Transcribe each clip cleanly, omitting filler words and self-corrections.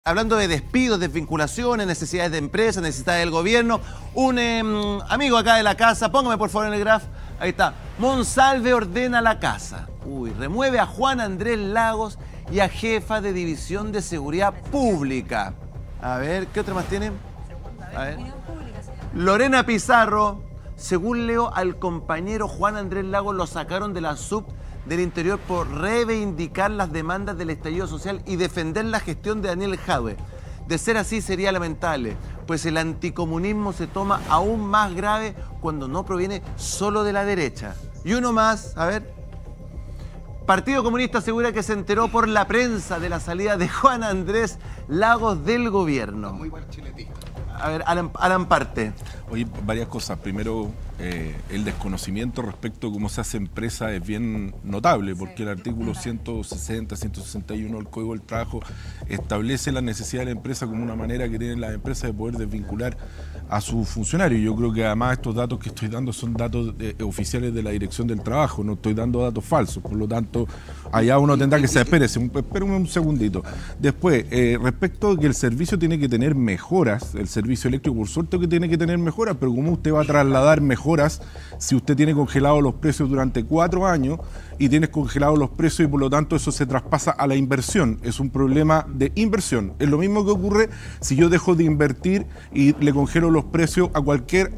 Hablando de despidos, desvinculaciones, necesidades de empresas, necesidades del gobierno, un amigo acá de la casa, póngame por favor en el graph, ahí está, Monsalve ordena la casa. Remueve a Juan Andrés Lagos y a jefa de División de Seguridad Pública. A ver, ¿qué otra más tienen? A ver. Lorena Pizarro, según leo, al compañero Juan Andrés Lagos lo sacaron de la sub del Interior por reivindicar las demandas del estallido social y defender la gestión de Daniel Jadwe. De ser así sería lamentable, pues el anticomunismo se toma aún más grave cuando no proviene solo de la derecha. Y uno más, a ver. Partido Comunista asegura que se enteró por la prensa de la salida de Juan Andrés Lagos del gobierno. Muy buen chiletista. A ver, Alan parte. Oye, varias cosas. Primero, el desconocimiento respecto a cómo se hace empresa es bien notable, porque el artículo 160, 161 del Código del Trabajo establece la necesidad de la empresa como una manera que tienen las empresas de poder desvincular a sus funcionarios. Yo creo que además estos datos que estoy dando son datos oficiales de la Dirección del Trabajo, no estoy dando datos falsos, por lo tanto, allá uno tendrá que ser, espérame un segundito. Después, respecto a que el servicio tiene que tener mejoras, el servicio eléctrico por suerte que tiene que tener mejoras, pero ¿cómo usted va a trasladar mejoras si usted tiene congelados los precios durante 4 años y tienes congelados los precios y por lo tanto eso se traspasa a la inversión? Es un problema de inversión. Es lo mismo que ocurre si yo dejo de invertir y le congelo los precios a cualquier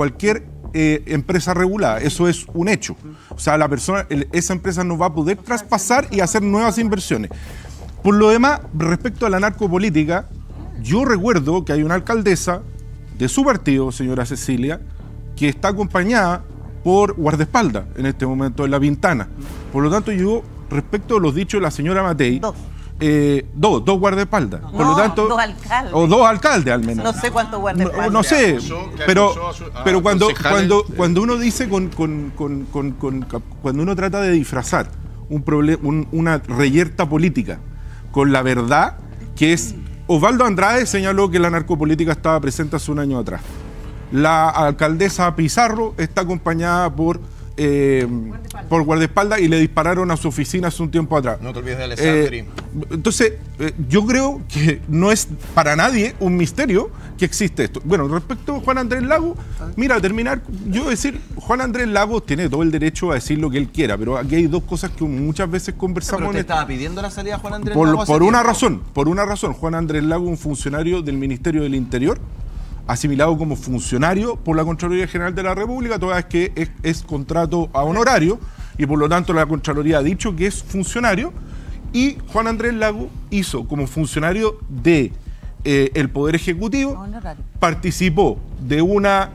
empresa regulada. Eso es un hecho. O sea, esa empresa no va a poder traspasar y hacer nuevas inversiones. Por lo demás, respecto a la narcopolítica, yo recuerdo que hay una alcaldesa de su partido, señora Cecilia, que está acompañada por guardaespaldas en este momento en La Pintana. Por lo tanto, yo, respecto a los dichos de la señora Matei, dos guardaespaldas. Por lo tanto, dos alcaldes. O 2 alcaldes al menos. No sé cuántos guardaespaldas. No sé, pero cuando uno dice, cuando uno trata de disfrazar una reyerta política con la verdad, que es... Osvaldo Andrade señaló que la narcopolítica estaba presente hace un año atrás. La alcaldesa Pizarro está acompañada por guardaespaldas y le dispararon a su oficina hace un tiempo atrás. No te olvides de Alessandri. Entonces, yo creo que no es para nadie un misterio que existe esto. Bueno, respecto a Juan Andrés Lagos, mira, terminar, yo decir, Juan Andrés Lagos tiene todo el derecho a decir lo que él quiera, pero aquí hay dos cosas que muchas veces conversamos. ¿Pero usted estaba pidiendo la salida de Juan Andrés Lagos? Por una razón. Juan Andrés Lagos, un funcionario del Ministerio del Interior, asimilado como funcionario por la Contraloría General de la República, toda vez que es contrato a honorario, y por lo tanto la Contraloría ha dicho que es funcionario, y Juan Andrés Lagos hizo como funcionario de el Poder Ejecutivo, participó de una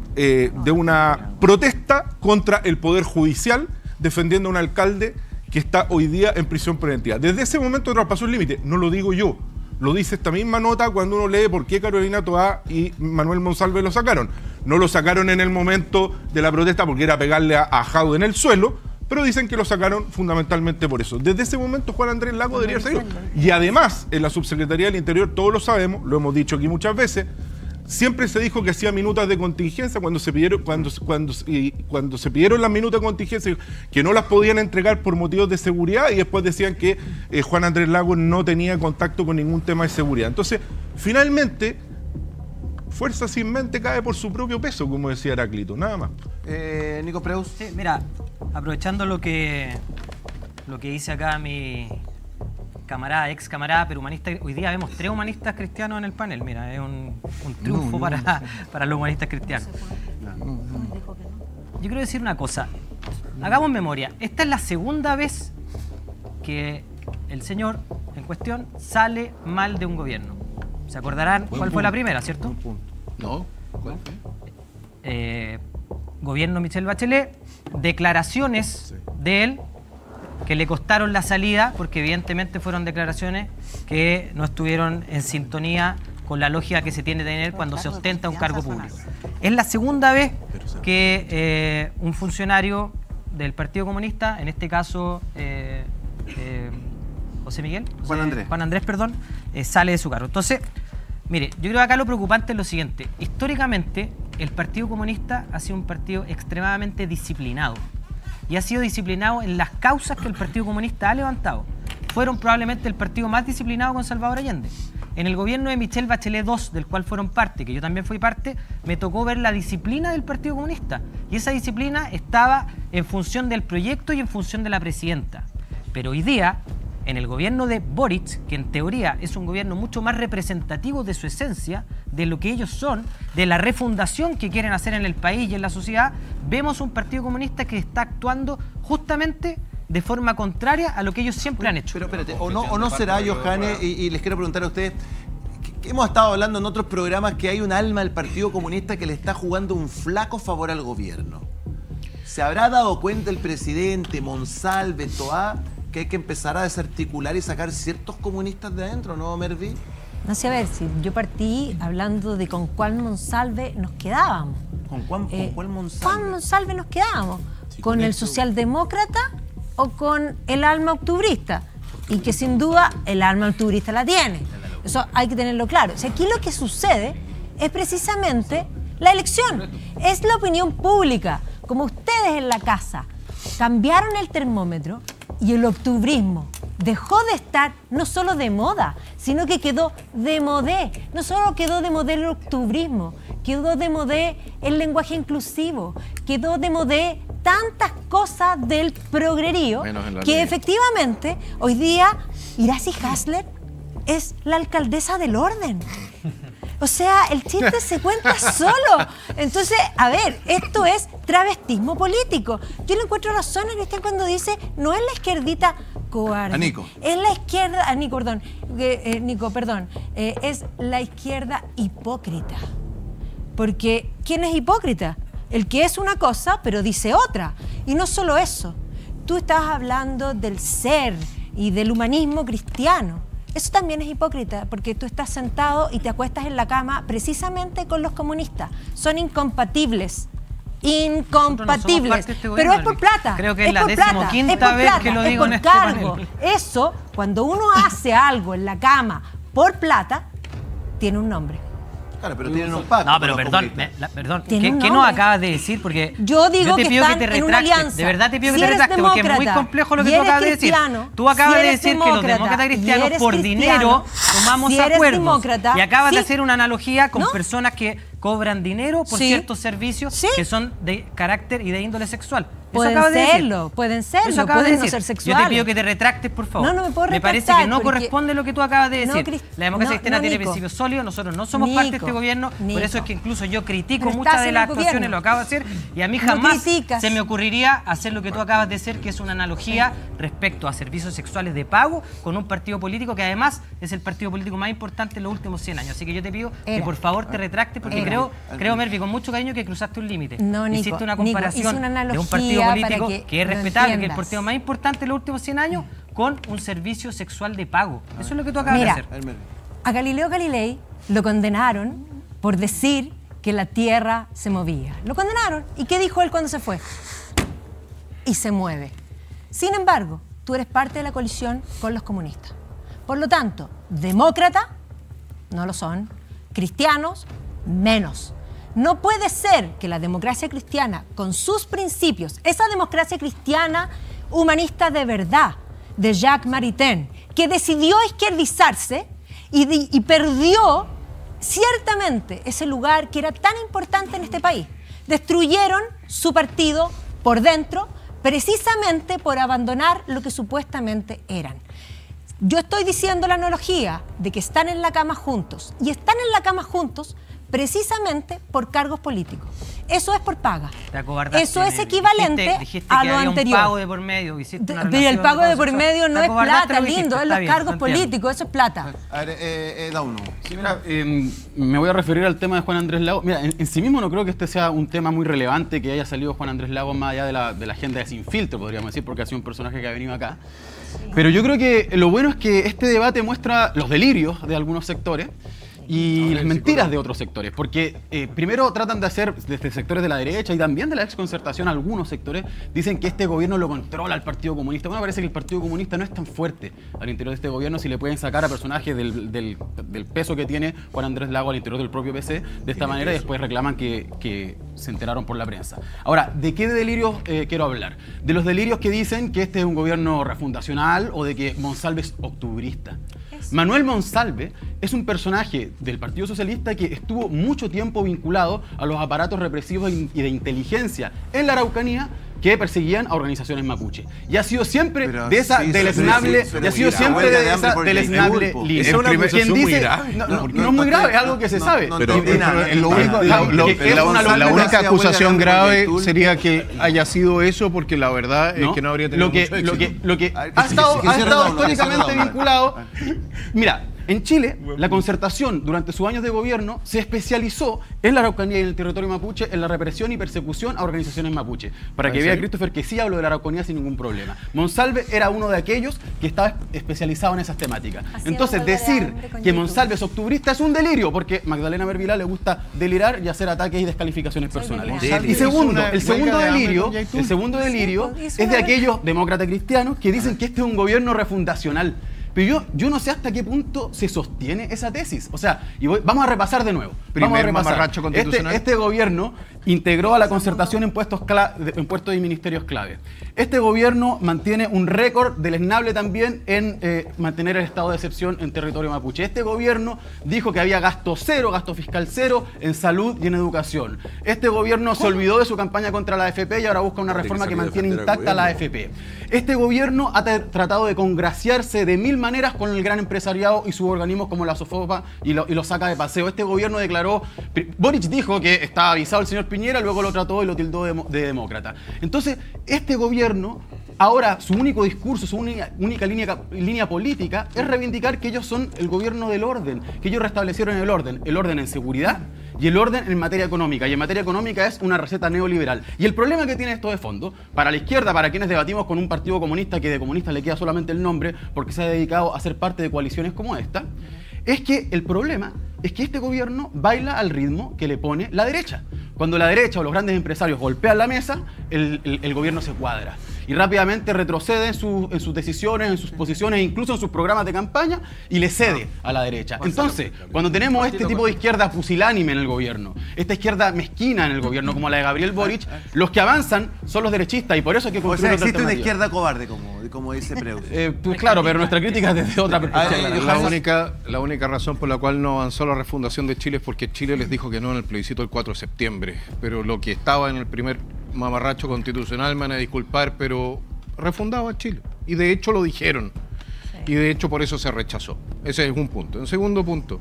protesta contra el Poder Judicial, defendiendo a un alcalde que está hoy día en prisión preventiva. Desde ese momento traspasó el límite, no lo digo yo. Lo dice esta misma nota cuando uno lee por qué Carolina Toá y Manuel Monsalve lo sacaron. No lo sacaron en el momento de la protesta porque era pegarle a Jadwe en el suelo, pero dicen que lo sacaron fundamentalmente por eso. Desde ese momento Juan Andrés Lagos debería salir. Y además, en la Subsecretaría del Interior, todos lo sabemos, lo hemos dicho aquí muchas veces, siempre se dijo que hacía minutas de contingencia cuando se pidieron las minutas de contingencia, que no las podían entregar por motivos de seguridad, y después decían que Juan Andrés Lagos no tenía contacto con ningún tema de seguridad. Entonces, finalmente, fuerza sin mente cae por su propio peso, como decía Heráclito, nada más. Nico Preus. Sí, mira, aprovechando lo que dice acá mi ex camarada, pero humanista, hoy día vemos 3 humanistas cristianos en el panel. Mira, es un triunfo para los humanistas cristianos. Yo quiero decir una cosa, hagamos memoria, esta es la segunda vez que el señor en cuestión sale mal de un gobierno. ¿Se acordarán cuál fue la primera, cierto? No, ¿cuál fue? Gobierno Michelle Bachelet, declaraciones de él que le costaron la salida, porque evidentemente fueron declaraciones que no estuvieron en sintonía con la lógica que se tiene que tener cuando se ostenta un cargo público. Es la segunda vez que un funcionario del Partido Comunista, en este caso Juan Andrés, sale de su cargo. Entonces, mire, yo creo que acá lo preocupante es lo siguiente. Históricamente, el Partido Comunista ha sido un partido extremadamente disciplinado. Y ha sido disciplinado en las causas que el Partido Comunista ha levantado. Fueron probablemente el partido más disciplinado con Salvador Allende. En el gobierno de Michelle Bachelet II, del cual fueron parte, que yo también fui parte, me tocó ver la disciplina del Partido Comunista. Y esa disciplina estaba en función del proyecto y en función de la presidenta. Pero hoy día, en el gobierno de Boric, que en teoría es un gobierno mucho más representativo de su esencia, de lo que ellos son, de la refundación que quieren hacer en el país y en la sociedad, vemos un Partido Comunista que está actuando justamente de forma contraria a lo que ellos siempre han hecho. Pero espérate, ¿o no será, Johannes, y les quiero preguntar a ustedes, que hemos estado hablando en otros programas que hay un alma del Partido Comunista que le está jugando un flaco favor al gobierno? ¿Se habrá dado cuenta el presidente, Monsalve, Toá, que hay que empezar a desarticular y sacar ciertos comunistas de adentro, no, Mervi? No sé, a ver, si yo partí hablando de con cuál Monsalve nos quedábamos. ¿Con cuál Monsalve? ¿Cuál Monsalve nos quedábamos? Sí, ¿con el socialdemócrata o con el alma octubrista? Y que sin duda el alma octubrista la tiene. Eso hay que tenerlo claro. O sea, aquí lo que sucede es precisamente la elección. Es la opinión pública. Como ustedes en la casa cambiaron el termómetro y el octubrismo dejó de estar no solo de moda, sino que quedó de modé. No solo quedó de modé el octubrismo, quedó de modé el lenguaje inclusivo, quedó de modé tantas cosas del progrerío que efectivamente hoy día Iracy Hasler es la alcaldesa del orden. O sea, el chiste se cuenta solo. Entonces, a ver, esto es travestismo político. Yo le encuentro razón a Cristian cuando dice, no es la izquierdita cobarde. A Nico. Es la izquierda, a Nico, perdón. Nico, perdón. Es la izquierda hipócrita. Porque, ¿quién es hipócrita? El que es una cosa, pero dice otra. Y no solo eso. Tú estabas hablando del ser y del humanismo cristiano. Eso también es hipócrita, porque tú estás sentado y te acuestas en la cama precisamente con los comunistas. Son incompatibles. Incompatibles. Pero es por plata. Creo que es la 15ª vez que lo digo en este panel. Eso, cuando uno hace algo en la cama por plata, tiene un nombre. Claro, pero tienen un pacto. No, pero perdón, ¿qué nos acabas de decir? Porque yo digo te pido que te retractes. De verdad te pido que te retractes, porque es muy complejo lo que tú acabas de decir. Tú acabas de decir que los demócratas cristianos por dinero tomamos acuerdos. Y acabas de hacer una analogía con personas que cobran dinero por ciertos servicios que son de carácter y de índole sexual. Pueden serlo, pueden no ser sexuales. Yo te pido que te retractes, por favor. No me puedo retractar. Me parece que no corresponde lo que tú acabas de decir. La democracia cristiana tiene principios sólidos, nosotros no somos parte de este gobierno, por eso es que incluso yo critico muchas de las actuaciones, lo acabo de hacer, y a mí jamás se me ocurriría hacer lo que tú acabas de hacer, que es una analogía respecto a servicios sexuales de pago con un partido político que además es el partido político más importante en los últimos 100 años. Así que yo te pido que por favor te retractes, porque creo, Mervi, con mucho cariño que cruzaste un límite. Hiciste una comparación de un partido político que es respetable, que es el partido más importante en los últimos 100 años, con un servicio sexual de pago. Eso es lo que tú acabas de hacer. A Galileo Galilei lo condenaron por decir que la Tierra se movía. Lo condenaron. ¿Y qué dijo él cuando se fue? Y se mueve. Sin embargo, tú eres parte de la coalición con los comunistas. Por lo tanto, demócrata, no lo son. Cristianos, menos. No puede ser que la democracia cristiana, con sus principios, esa democracia cristiana humanista de verdad, de Jacques Maritain, que decidió izquierdizarse y perdió ciertamente ese lugar que era tan importante en este país. Destruyeron su partido por dentro, precisamente por abandonar lo que supuestamente eran. Yo estoy diciendo la analogía de que están en la cama juntos, y están en la cama juntos precisamente por cargos políticos. Eso es por paga. Eso es equivalente a lo anterior. Un pago de por medio, pero el pago de por medio no es plata, lindo, es los cargos políticos, eso es plata. A ver, Dauno. Sí, mira, me voy a referir al tema de Juan Andrés Lagos. Mira, en sí mismo no creo que este sea un tema muy relevante que haya salido Juan Andrés Lagos más allá de la agenda de Sin Filtro, podríamos decir, porque ha sido un personaje que ha venido acá. Pero yo creo que lo bueno es que este debate muestra los delirios de algunos sectores y las mentiras de otros sectores, porque primero tratan de hacer desde sectores de la derecha y también de la exconcertación, algunos sectores dicen que este gobierno lo controla el Partido Comunista. Bueno, parece que el Partido Comunista no es tan fuerte al interior de este gobierno si le pueden sacar a personajes del peso que tiene Juan Andrés Lagos al interior del propio PC de esta manera, y después reclaman que se enteraron por la prensa. Ahora, ¿de qué delirios quiero hablar? De los delirios que dicen que este es un gobierno refundacional o de que Monsalve es octubrista. Manuel Monsalve es un personaje del Partido Socialista que estuvo mucho tiempo vinculado a los aparatos represivos y de inteligencia en la Araucanía que perseguían a organizaciones mapuche. Y ha sido siempre de esa deleznable, y ha sido siempre de esa deleznable línea. Es una acusación muy grave. No es muy grave, es algo que se sabe. La única acusación grave sería que haya sido eso, porque la verdad es que no habría tenido mucho éxito. Lo que ha estado históricamente vinculado. Mira, en Chile, la concertación durante sus años de gobierno se especializó en la Araucanía y en el territorio mapuche en la represión y persecución a organizaciones mapuche. Para que vea Christopher que sí hablo de la Araucanía sin ningún problema. Monsalve era uno de aquellos que estaba especializado en esas temáticas. Entonces, decir que Monsalve es octubrista es un delirio, porque Magdalena Mervilá le gusta delirar y hacer ataques y descalificaciones personales. Y segundo, el segundo delirio es de aquellos demócratas cristianos que dicen que este es un gobierno refundacional. Pero yo no sé hasta qué punto se sostiene esa tesis. O sea, vamos a repasar de nuevo. Este gobierno integró a la concertación en puestos y ministerios clave. Este gobierno mantiene un récord deleznable también en mantener el estado de excepción en territorio mapuche. Este gobierno dijo que había gasto cero, gasto fiscal cero en salud y en educación. Este gobierno se olvidó de su campaña contra la AFP y ahora busca una reforma que mantiene intacta la AFP. Este gobierno ha tratado de congraciarse de mil maneras con el gran empresariado y sus organismos como la SOFOPA y lo saca de paseo. Este gobierno declaró, Boric dijo que estaba avisado el señor Piñera, luego lo trató y lo tildó de demócrata. Entonces, este gobierno, ahora su único discurso, su única línea política es reivindicar que ellos son el gobierno del orden, que ellos restablecieron el orden en seguridad y el orden en materia económica. Y en materia económica es una receta neoliberal. Y el problema que tiene esto de fondo, para la izquierda, para quienes debatimos con un partido comunista que de comunista le queda solamente el nombre porque se ha dedicado a ser parte de coaliciones como esta, es que el problema es que este gobierno baila al ritmo que le pone la derecha. Cuando la derecha o los grandes empresarios golpean la mesa, el gobierno se cuadra y rápidamente retrocede en sus decisiones, en sus posiciones, incluso en sus programas de campaña, y le cede a la derecha. Entonces, cuando tenemos este tipo de izquierda pusilánime en el gobierno, esta izquierda mezquina en el gobierno, como la de Gabriel Boric, los que avanzan son los derechistas, y por eso hay que construir otra existe alternativa. una izquierda cobarde, como dice Preus. Pues claro, pero nuestra crítica es desde otra perspectiva. La única razón por la cual no avanzó la refundación de Chile es porque Chile les dijo que no en el plebiscito del 4 de septiembre. Pero lo que estaba en el primer mamarracho constitucional, me van a disculpar, pero refundaba a Chile. Y de hecho lo dijeron. Y de hecho por eso se rechazó. Ese es un punto. En segundo punto,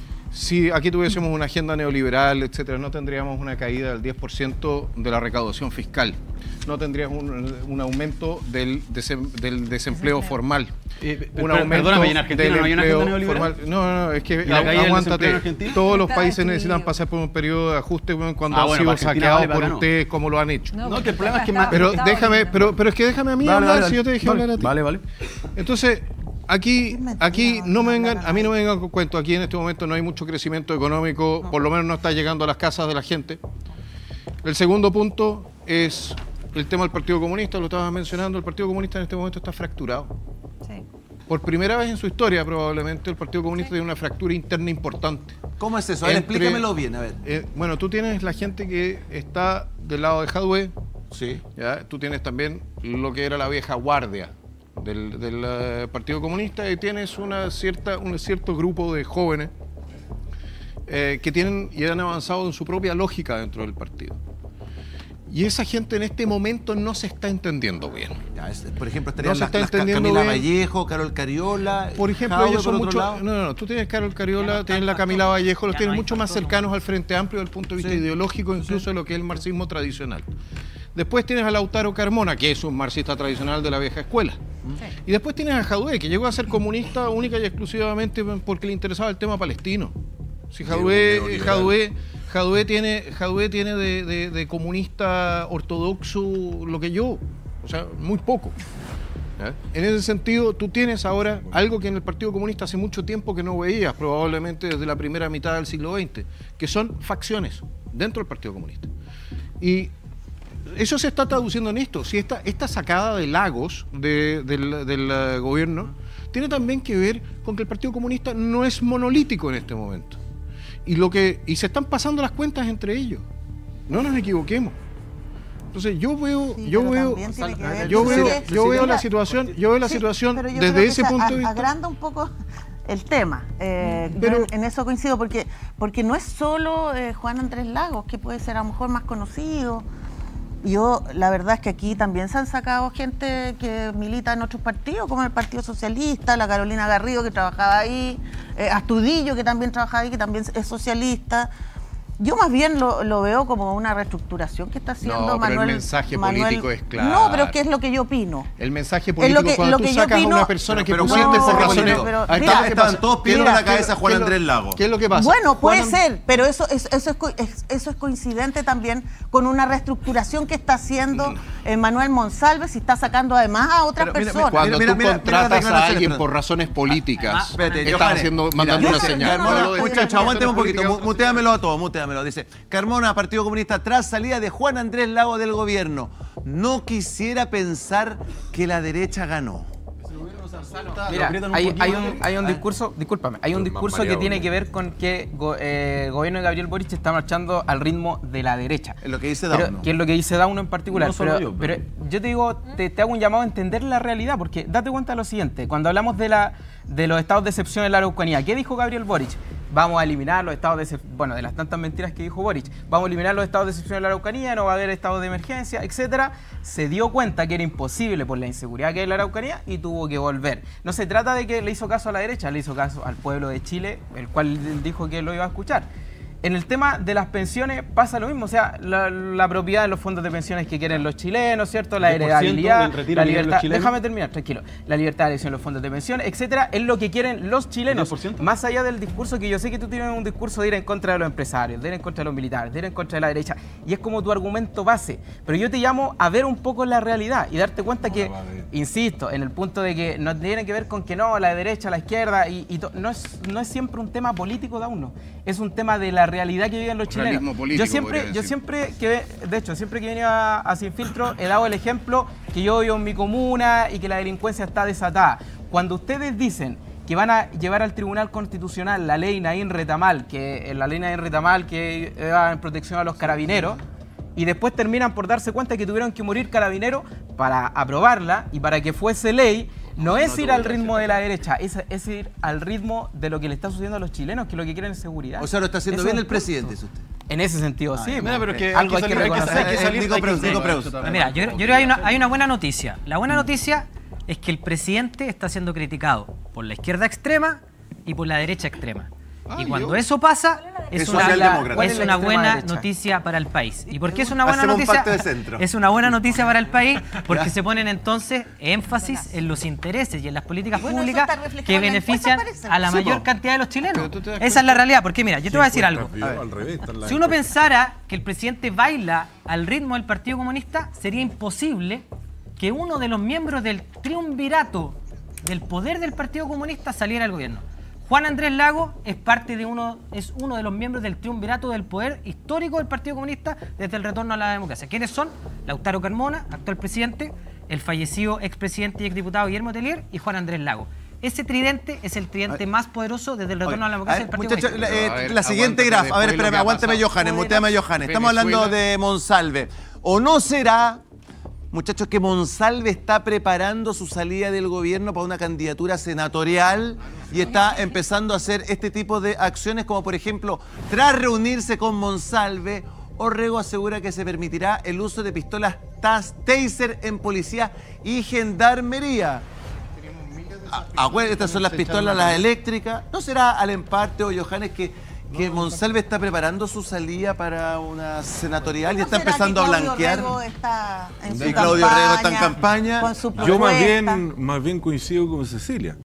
si aquí tuviésemos una agenda neoliberal, etcétera, no tendríamos una caída del 10% de la recaudación fiscal. No tendríamos un aumento del desempleo formal. Perdóname, ¿en Argentina no hay una agenda neoliberal? No, es que aguántate. Todos los países necesitan pasar por un periodo de ajuste cuando han sido saqueados por ustedes, como lo han hecho. No, que el problema es que pero es que déjame a mí hablar, si yo te dejé hablar a ti. Vale. Entonces, Aquí no me vengan, a mí no me vengan con cuentos. Aquí en este momento no hay mucho crecimiento económico, por lo menos no está llegando a las casas de la gente. El segundo punto es el tema del Partido Comunista, lo estabas mencionando. El Partido Comunista en este momento está fracturado. Sí. Por primera vez en su historia, probablemente, el Partido Comunista tiene una fractura interna importante. ¿Cómo es eso? A ver, explícamelo bien, a ver. Bueno, tú tienes la gente que está del lado de Jadwe. Sí. ¿Ya? Tú tienes también lo que era la vieja guardia del Partido Comunista, y tienes un cierto grupo de jóvenes que tienen y han avanzado en su propia lógica dentro del partido. Y esa gente en este momento no se está entendiendo bien. Ya, por ejemplo, estarían No se está entendiendo Camila bien. Vallejo, Carol Cariola. Por ejemplo, Jaude, ellos son por otro mucho. lado. No, tú tienes Carol Cariola, tienes la Camila Vallejo, los tienes mucho más cercanos al Frente Amplio desde el punto de vista ideológico, incluso de lo que es el marxismo tradicional. Después tienes a Lautaro Carmona, que es un marxista tradicional de la vieja escuela. Y después tienes a Jadwe, que llegó a ser comunista única y exclusivamente porque le interesaba el tema palestino. Si Jadwe tiene de comunista ortodoxo lo que yo, o sea, muy poco. ¿Ya? En ese sentido, tú tienes ahora algo que en el Partido Comunista hace mucho tiempo que no veías, probablemente desde la primera mitad del siglo XX, que son facciones dentro del Partido Comunista. Y eso se está traduciendo en esto. Si esta sacada de Lagos del gobierno tiene también que ver con que el Partido Comunista no es monolítico en este momento. Y se están pasando las cuentas entre ellos. No nos equivoquemos. Entonces yo veo la situación pero yo desde creo que ese punto de vista. Agranda un poco el tema. Yo en eso coincido, porque no es solo Juan Andrés Lagos, que puede ser a lo mejor más conocido. Yo, la verdad es que aquí también se han sacado gente que milita en otros partidos, como el Partido Socialista, la Carolina Garrido, que trabajaba ahí, Astudillo, que también trabajaba ahí, que también es socialista. Yo más bien lo veo como una reestructuración que está haciendo Manuel. Pero el mensaje político es claro. No, pero es que es lo que yo opino. El mensaje político, cuando tú sacas a una persona que pusiste ¿cuál es el por mensaje razones... político? Ahí está lo que Estaban pasa. todos pidiendo la cabeza a Juan Andrés Lagos. ¿Qué es lo que pasa? Bueno, puede ser, pero eso es coincidente también con una reestructuración que está haciendo Manuel Monsalve, y está sacando además a otras personas. Cuando tú contratas a alguien declaraciones. por razones políticas, Espérate, estás mandando una señal. Muchachos, aguantemos un poquito, muteamelo a todos, muteamelo. Dice, Carmona, Partido Comunista, tras salida de Juan Andrés Lagos del gobierno, no quisiera pensar que la derecha ganó. Mira, hay un discurso, discúlpame, hay un discurso que tiene que ver con que el gobierno de Gabriel Boric está marchando al ritmo de la derecha. Es lo que dice Dauno. Que es lo que dice Dauno en particular. No solo pero yo te digo, te hago un llamado a entender la realidad, porque date cuenta de lo siguiente, cuando hablamos de los estados de excepción en la Araucanía, ¿qué dijo Gabriel Boric? Vamos a eliminar los estados de excepción, bueno, de las tantas mentiras que dijo Boric, vamos a eliminar los estados de excepción en la Araucanía, no va a haber estados de emergencia, etcétera. Se dio cuenta que era imposible por la inseguridad que hay en la Araucanía y tuvo que volver. No se trata de que le hizo caso a la derecha, le hizo caso al pueblo de Chile, el cual dijo que lo iba a escuchar. En el tema de las pensiones pasa lo mismo, o sea, la propiedad de los fondos de pensiones que quieren los chilenos, ¿cierto? La heredabilidad, la libertad, déjame terminar, tranquilo, la libertad de elección de los fondos de pensiones, etcétera, es lo que quieren los chilenos, más allá del discurso que yo sé que tú tienes un discurso de ir en contra de los empresarios, de ir en contra de los militares, de ir en contra de la derecha, y es como tu argumento base, pero yo te llamo a ver un poco la realidad y darte cuenta que, insisto, en el punto de que no tiene que ver con que no, la derecha, la izquierda, no es siempre un tema político de uno, es un tema de la realidad que viven los chilenos. Yo siempre que he venido a Sin Filtro he dado el ejemplo que yo vivo en mi comuna y que la delincuencia está desatada. Cuando ustedes dicen que van a llevar al Tribunal Constitucional la ley Naín Retamal, que va en protección a los carabineros, y después terminan por darse cuenta que tuvieron que morir carabineros para aprobarla y para que fuese ley, no es ir al ritmo de la derecha, es ir al ritmo de lo que le está sucediendo a los chilenos, que lo que quieren es seguridad. O sea, lo está haciendo bien el presidente, es usted. En ese sentido, sí. Mira, pero que algo hay que reconocer. Mira, yo creo que hay una buena noticia. La buena noticia es que el presidente está siendo criticado por la izquierda extrema y por la derecha extrema. Y cuando eso pasa, es una buena noticia para el país. ¿Y por qué es una buena noticia? Es una buena noticia para el país porque se ponen entonces énfasis en los intereses y en las políticas públicas que benefician a la mayor cantidad de los chilenos. Esa es la realidad. Porque mira, yo te voy a decir algo. Si uno pensara que el presidente baila al ritmo del Partido Comunista, sería imposible que uno de los miembros del triunvirato del poder del Partido Comunista saliera al gobierno. Juan Andrés Lagos es uno de los miembros del triunvirato del poder histórico del Partido Comunista desde el retorno a la democracia. ¿Quiénes son? Lautaro Carmona, actual presidente, el fallecido expresidente y exdiputado Guillermo Tellier y Juan Andrés Lagos. Ese tridente es el tridente más poderoso desde el retorno a la democracia del Partido Comunista. La siguiente graf, a ver, espérame, aguántame Johannes, muteame Johannes. Estamos hablando de Monsalve. ¿O no será, muchachos, que Monsalve está preparando su salida del gobierno para una candidatura senatorial y está empezando a hacer este tipo de acciones, como por ejemplo, tras reunirse con Monsalve, Orrego asegura que se permitirá el uso de pistolas taser en policía y gendarmería? Estas son las pistolas, las eléctricas. ¿No será Alemparte o Johannes que Monsalve está preparando su salida para una senatorial y está empezando a blanquear? Y Claudio Orrego está en campaña. Yo más bien coincido con Cecilia.